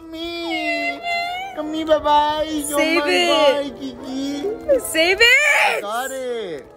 Come me. Come me, bye-bye. Save it. Bye, Kiki. Save it. Got it.